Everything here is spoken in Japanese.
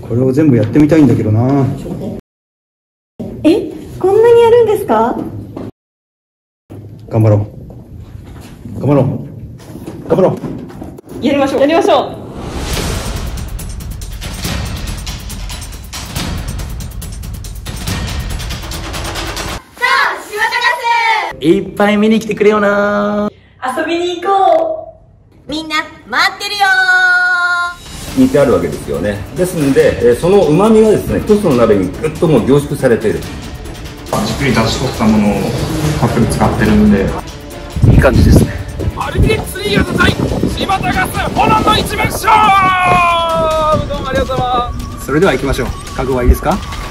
これを全部やってみたいんだけどな。 え、こんなにやるんですか？ 頑張ろう。頑張ろう。頑張ろう。 やりましょう。やりましょう。 いっぱい見に来てくれよな。 遊びに行こう。みんな待ってるよー。煮てあるわけですよね。ですので、その旨味がですね、一つの鍋にぐっともう凝縮されている。 じっくり出し取ったものをたっぷり使ってるんで、 いい感じですね。 アルビレックスリーガス対柴田ガスホランド一番勝負。どうもありがとうございます。 それでは行きましょう。覚悟はいいですか？